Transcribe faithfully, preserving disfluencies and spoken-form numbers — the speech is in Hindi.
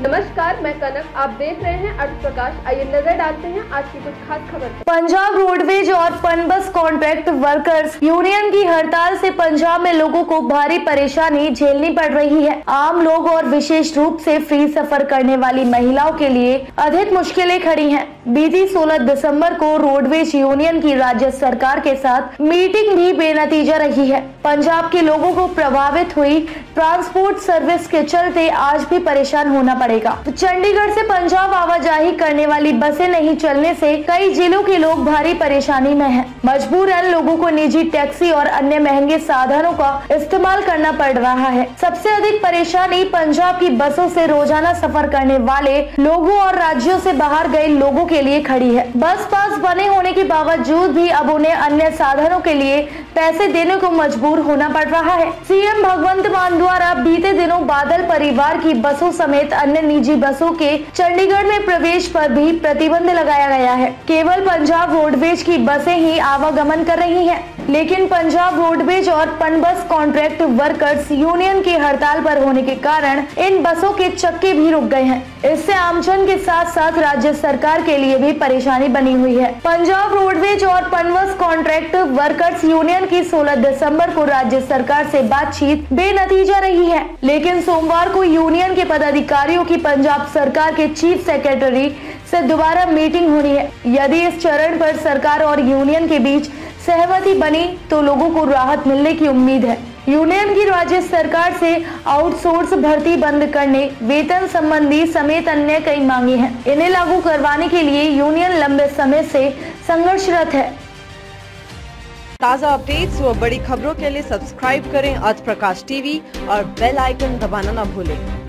नमस्कार, मैं कनक। आप देख रहे हैं अर्थ प्रकाश। आइए नजर डालते हैं आज की कुछ खास खबर। पंजाब रोडवेज और पनबस कॉन्ट्रैक्ट वर्कर्स यूनियन की हड़ताल से पंजाब में लोगों को भारी परेशानी झेलनी पड़ रही है। आम लोग और विशेष रूप से फ्री सफर करने वाली महिलाओं के लिए अधिक मुश्किलें खड़ी हैं। बीती सोलह दिसंबर को रोडवेज यूनियन की राज्य सरकार के साथ मीटिंग भी बेनतीजा रही है। पंजाब के लोगों को प्रभावित हुई ट्रांसपोर्ट सर्विस के चलते आज भी परेशान होना पड़ेगा। चंडीगढ़ से पंजाब आवाजाही करने वाली बसें नहीं चलने से कई जिलों के लोग भारी परेशानी में हैं। मजबूरन लोगों को निजी टैक्सी और अन्य महंगे साधनों का इस्तेमाल करना पड़ रहा है। सबसे अधिक परेशानी पंजाब की बसों से रोजाना सफर करने वाले लोगों और राज्यों से बाहर गए लोगों के लिए खड़ी है। बस पास बने होने के बावजूद भी अब उन्हें अन्य साधनों के लिए पैसे देने को मजबूर होना पड़ रहा है। सीएम भगवंत मान द्वारा बीते दिनों बादल परिवार की बसों समेत अन्य निजी बसों के चंडीगढ़ में प्रवेश पर भी प्रतिबंध लगाया गया है। केवल पंजाब रोडवेज की बसें ही आवागमन कर रही हैं, लेकिन पंजाब रोडवेज और पनबस कॉन्ट्रैक्ट वर्कर्स यूनियन की हड़ताल पर होने के कारण इन बसों के चक्के भी रुक गए हैं। इससे आमजन के साथ साथ राज्य सरकार के लिए भी परेशानी बनी हुई है। पंजाब रोडवेज और पनबस कॉन्ट्रैक्ट वर्कर्स यूनियन की सोलह दिसंबर को राज्य सरकार से बातचीत बेनतीजा रही है, लेकिन सोमवार को यूनियन के पदाधिकारियों की पंजाब सरकार के चीफ सेक्रेटरी से दोबारा मीटिंग होनी है। यदि इस चरण पर सरकार और यूनियन के बीच सहमति बनी तो लोगों को राहत मिलने की उम्मीद है। यूनियन की राज्य सरकार से आउटसोर्स भर्ती बंद करने, वेतन संबंधी समेत अन्य कई मांगे हैं। इन्हें लागू करवाने के लिए यूनियन लंबे समय से संघर्षरत है। ताज़ा अपडेट्स व बड़ी खबरों के लिए सब्सक्राइब करें आज प्रकाश टीवी और बेल आइकन दबाना न भूलें।